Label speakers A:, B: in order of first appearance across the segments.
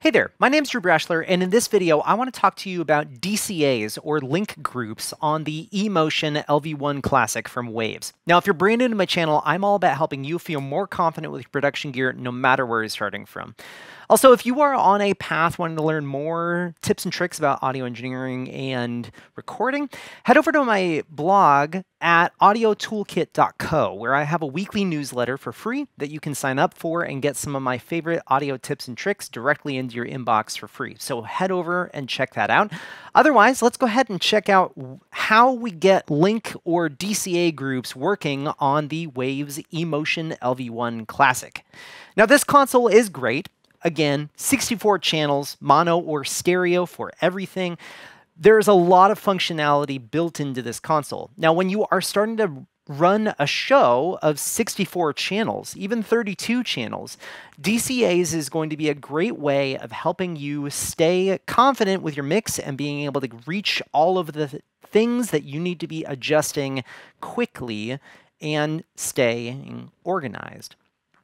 A: Hey there, my name's Drew Brashler, and in this video, I want to talk to you about DCAs, or link groups, on the eMotion LV1 Classic from Waves. Now, if you're brand new to my channel, I'm all about helping you feel more confident with your production gear, no matter where you're starting from. Also, if you are on a path wanting to learn more tips and tricks about audio engineering and recording, head over to my blog at audiotoolkit.co, where I have a weekly newsletter for free that you can sign up for and get some of my favorite audio tips and tricks directly into your inbox for free. So head over and check that out. Otherwise, let's go ahead and check out how we get link or DCA groups working on the Waves eMotion LV1 Classic. Now, this console is great. Again, 64 channels, mono or stereo for everything. There's a lot of functionality built into this console. Now, when you are starting to run a show of 64 channels, even 32 channels, DCAs is going to be a great way of helping you stay confident with your mix and being able to reach all of the things that you need to be adjusting quickly and staying organized.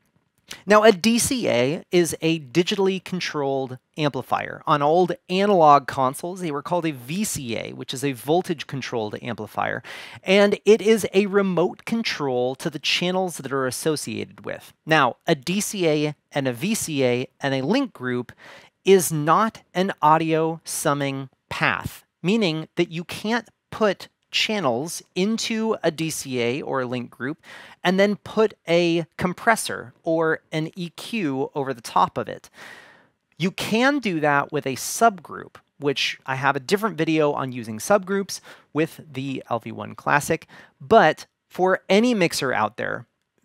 A: Now, a DCA is a digitally controlled amplifier. On old analog consoles, they were called a VCA, which is a voltage-controlled amplifier, and it is a remote control to the channels that are associated with. Now, a DCA and a VCA and a link group is not an audio summing path, meaning that you can't put channels into a DCA or a link group and then put a compressor or an EQ over the top of it. You can do that with a subgroup, which I have a different video on using subgroups with the LV1 Classic. But for any mixer out there,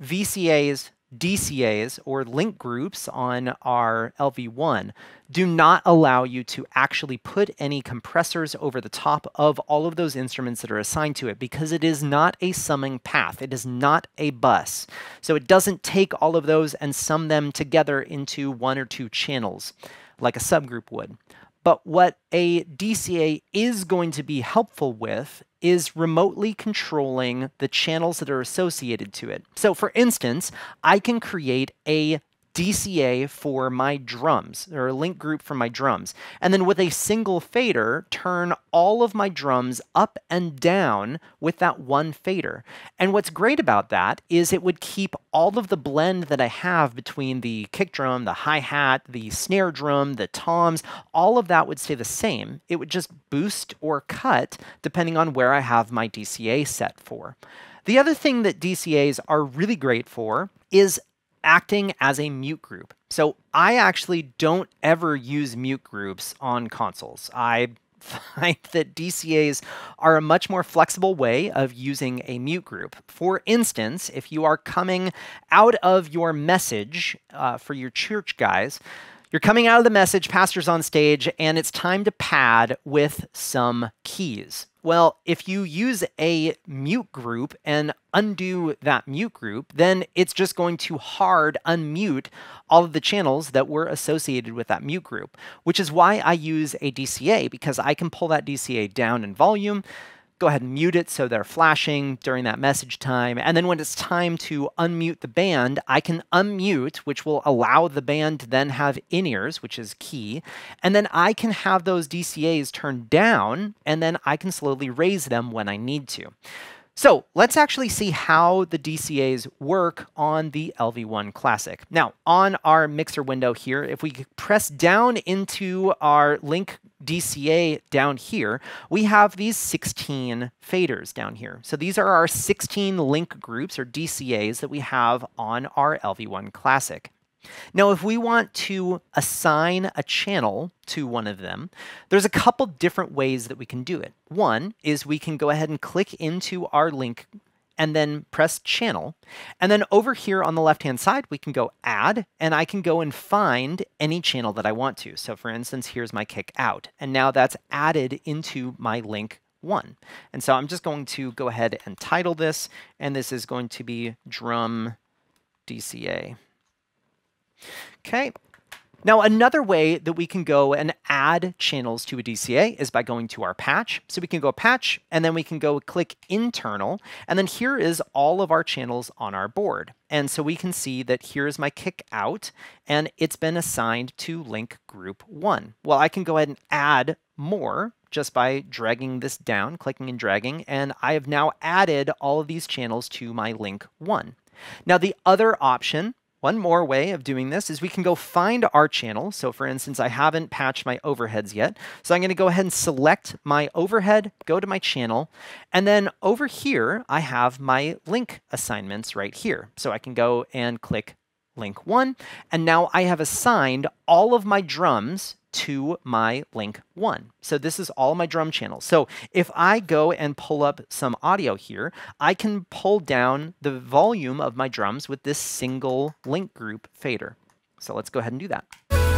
A: VCAs, DCAs, or link groups on our LV1 do not allow you to actually put any compressors over the top of all of those instruments that are assigned to it, because it is not a summing path. It is not a bus. So it doesn't take all of those and sum them together into one or two channels like a subgroup would. But what a DCA is going to be helpful with is remotely controlling the channels that are associated to it. So for instance, I can create a DCA for my drums, or a link group for my drums, and then with a single fader, turn all of my drums up and down with that one fader. And what's great about that is it would keep all of the blend that I have between the kick drum, the hi-hat, the snare drum, the toms, all of that would stay the same. It would just boost or cut depending on where I have my DCA set for. The other thing that DCAs are really great for is acting as a mute group. So I actually don't ever use mute groups on consoles. I find that DCAs are a much more flexible way of using a mute group. For instance, if you are coming out of your message for your church guys, you're coming out of the message, pastor's on stage, and it's time to pad with some keys. Well, if you use a mute group and undo that mute group, then it's just going to hard unmute all of the channels that were associated with that mute group, which is why I use a DCA, because I can pull that DCA down in volume, go ahead and mute it so they're flashing during that message time. And then when it's time to unmute the band, I can unmute, which will allow the band to then have in-ears, which is key. And then I can have those DCAs turned down, and then I can slowly raise them when I need to. So let's actually see how the DCAs work on the LV1 Classic. Now, on our mixer window here, if we press down into our link DCA down here, we have these 16 faders down here. So these are our 16 link groups, or DCAs, that we have on our LV1 Classic. Now, if we want to assign a channel to one of them, there's a couple different ways that we can do it. One is we can go ahead and click into our link and then press channel. And then over here on the left-hand side, we can go add, and I can go and find any channel that I want to. So for instance, here's my kick out, and now that's added into my link 1. And so I'm just going to go ahead and title this, and this is going to be drum DCA. Okay, Now, another way that we can go and add channels to a DCA is by going to our patch. So we can go patch, and then we can go click internal, and then here is all of our channels on our board. And so we can see that here is my kick out, and it's been assigned to link group 1. Well, I can go ahead and add more just by dragging this down, clicking and dragging, and I have now added all of these channels to my link 1. Now, the other option, one more way of doing this, is we can go find our channel. So for instance, I haven't patched my overheads yet. So I'm going to go ahead and select my overhead, go to my channel, and then over here, I have my link assignments right here. So I can go and click link 1, and now I have assigned all of my drums to my link 1. So this is all my drum channels. So if I go and pull up some audio here, I can pull down the volume of my drums with this single link group fader. So let's go ahead and do that.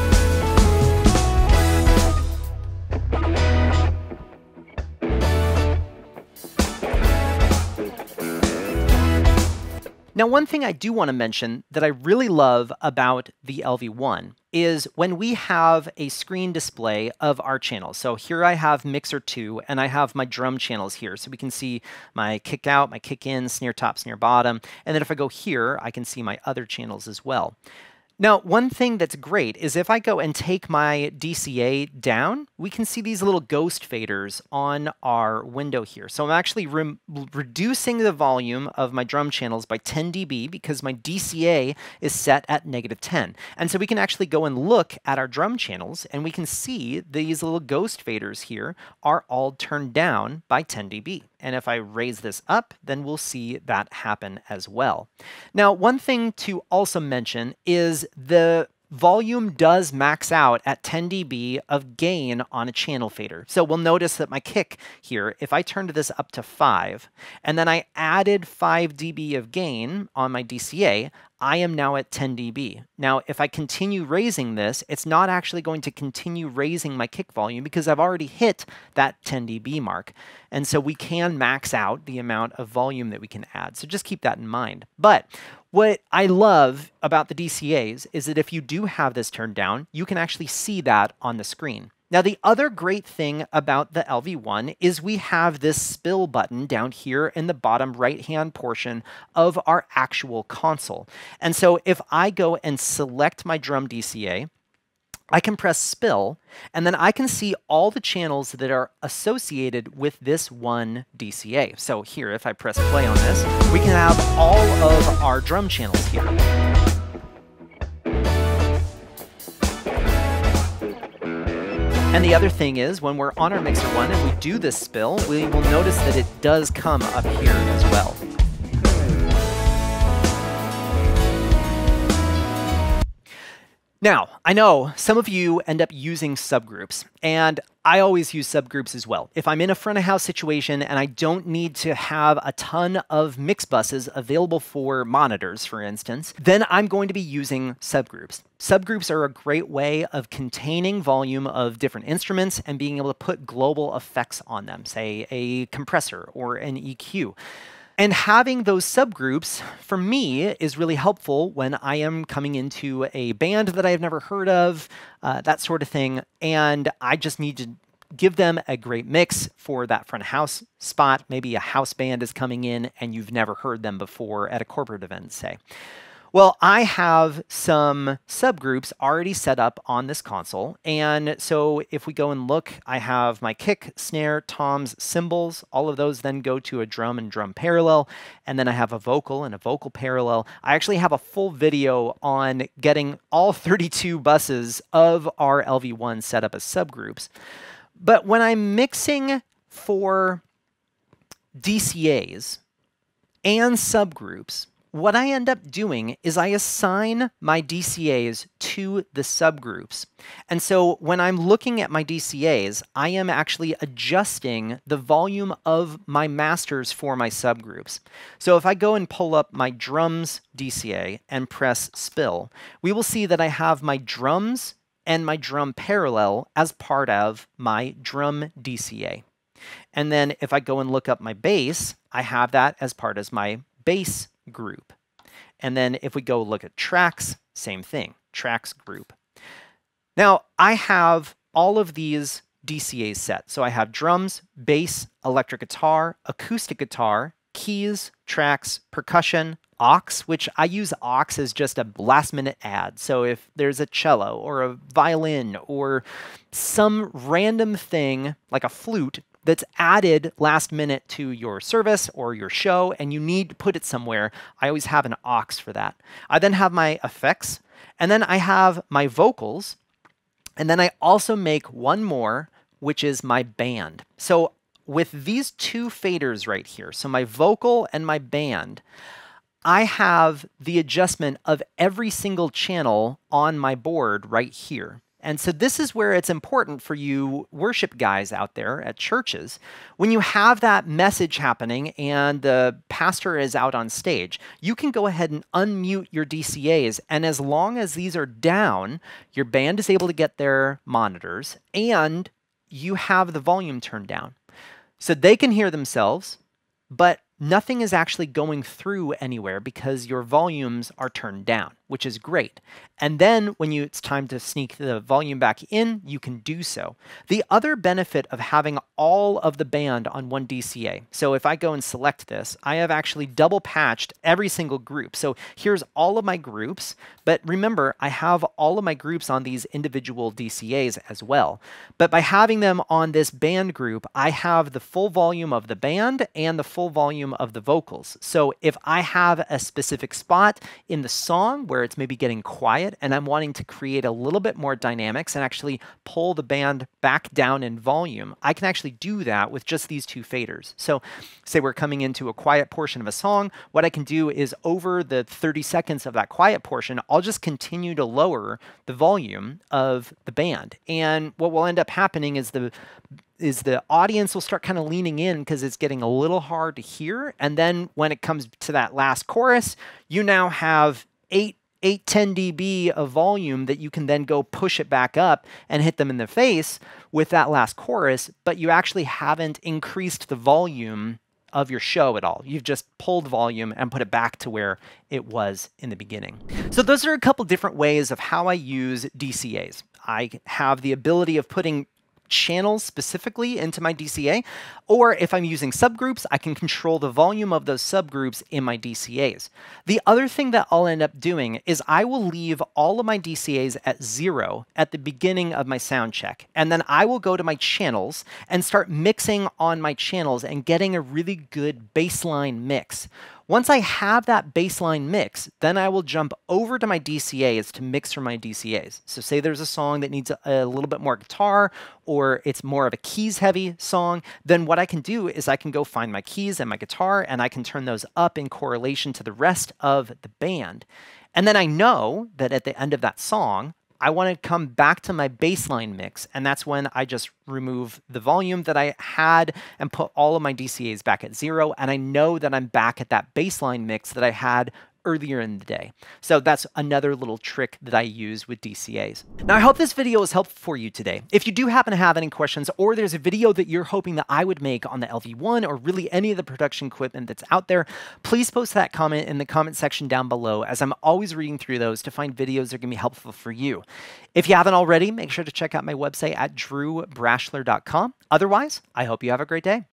A: Now, one thing I do want to mention that I really love about the LV1 is when we have a screen display of our channels. So here I have mixer 2, and I have my drum channels here. So we can see my kick out, my kick in, snare top, snare bottom. And then if I go here, I can see my other channels as well. Now, one thing that's great is if I go and take my DCA down, we can see these little ghost faders on our window here. So I'm actually reducing the volume of my drum channels by 10 dB because my DCA is set at -10. And so we can actually go and look at our drum channels, and we can see these little ghost faders here are all turned down by 10 dB. And if I raise this up, then we'll see that happen as well. Now, one thing to also mention is the volume does max out at 10 dB of gain on a channel fader. So we'll notice that my kick here, if I turned this up to 5, and then I added 5 dB of gain on my DCA, I am now at 10 dB. Now, if I continue raising this, it's not actually going to continue raising my kick volume because I've already hit that 10 dB mark. And so we can max out the amount of volume that we can add. So just keep that in mind. But what I love about the DCAs is that if you do have this turned down, you can actually see that on the screen. Now, the other great thing about the LV1 is we have this spill button down here in the bottom right-hand portion of our actual console. And so if I go and select my drum DCA, I can press spill, and then I can see all the channels that are associated with this one DCA. So here, if I press play on this, we can have all of our drum channels here. And the other thing is, when we're on our mixer 1 and we do this spill, we will notice that it does come up here as well. Now, I know some of you end up using subgroups, and I always use subgroups as well. If I'm in a front of house situation and I don't need to have a ton of mix buses available for monitors, for instance, then I'm going to be using subgroups. Subgroups are a great way of containing volume of different instruments and being able to put global effects on them, say a compressor or an EQ. And having those subgroups, for me, is really helpful when I am coming into a band that I have never heard of, that sort of thing, and I just need to give them a great mix for that front of house spot. Maybe a house band is coming in and you've never heard them before at a corporate event, say. Well, I have some subgroups already set up on this console, and so if we go and look, I have my kick, snare, toms, cymbals. All of those then go to a drum and drum parallel, and then I have a vocal and a vocal parallel. I actually have a full video on getting all 32 buses of our LV1 set up as subgroups. But when I'm mixing for DCAs and subgroups, what I end up doing is I assign my DCAs to the subgroups. And so when I'm looking at my DCAs, I am actually adjusting the volume of my masters for my subgroups. So if I go and pull up my drums DCA and press spill, we will see that I have my drums and my drum parallel as part of my drum DCA. And then if I go and look up my bass, I have that as part of my bass group. And then if we go look at tracks, same thing, tracks group. Now, I have all of these DCAs set. So I have drums, bass, electric guitar, acoustic guitar, keys, tracks, percussion, aux, which I use aux as just a last minute add. So if there's a cello or a violin or some random thing like a flute that's added last minute to your service or your show and you need to put it somewhere, I always have an aux for that. I then have my effects, and then I have my vocals, and then I also make one more, which is my band. So with these two faders right here, so my vocal and my band, I have the adjustment of every single channel on my board right here. And so this is where it's important for you worship guys out there at churches. When you have that message happening and the pastor is out on stage, you can go ahead and unmute your DCAs. And as long as these are down, your band is able to get their monitors and you have the volume turned down. So they can hear themselves, but nothing is actually going through anywhere because your volumes are turned down, which is great. And then when it's time to sneak the volume back in, you can do so. The other benefit of having all of the band on one DCA, so if I go and select this, I have actually double patched every single group. So here's all of my groups, but remember, I have all of my groups on these individual DCAs as well. But by having them on this band group, I have the full volume of the band and the full volume of the vocals. So if I have a specific spot in the song where it's maybe getting quiet and I'm wanting to create a little bit more dynamics and actually pull the band back down in volume, I can actually do that with just these two faders. So say we're coming into a quiet portion of a song, what I can do is over the 30 seconds of that quiet portion, I'll just continue to lower the volume of the band. And what will end up happening is the audience will start kind of leaning in because it's getting a little hard to hear. And then when it comes to that last chorus, you now have 10 dB of volume that you can then go push it back up and hit them in the face with that last chorus, but you actually haven't increased the volume of your show at all. You've just pulled volume and put it back to where it was in the beginning. So those are a couple different ways of how I use DCAs. I have the ability of putting channels specifically into my DCA, or if I'm using subgroups, I can control the volume of those subgroups in my DCAs. The other thing that I'll end up doing is I will leave all of my DCAs at 0 at the beginning of my sound check, and then I will go to my channels and start mixing on my channels and getting a really good baseline mix. Once I have that baseline mix, then I will jump over to my DCAs to mix for my DCAs. So say there's a song that needs a little bit more guitar, or it's more of a keys heavy song, then what I can do is I can go find my keys and my guitar and I can turn those up in correlation to the rest of the band. And then I know that at the end of that song, I want to come back to my baseline mix, and that's when I just remove the volume that I had and put all of my DCAs back at 0, and I know that I'm back at that baseline mix that I had earlier in the day. So that's another little trick that I use with DCAs. Now, I hope this video was helpful for you today. If you do happen to have any questions, or there's a video that you're hoping that I would make on the LV1 or really any of the production equipment that's out there, please post that comment in the comment section down below, as I'm always reading through those to find videos that are going to be helpful for you. If you haven't already, make sure to check out my website at drewbrashler.com. Otherwise, I hope you have a great day.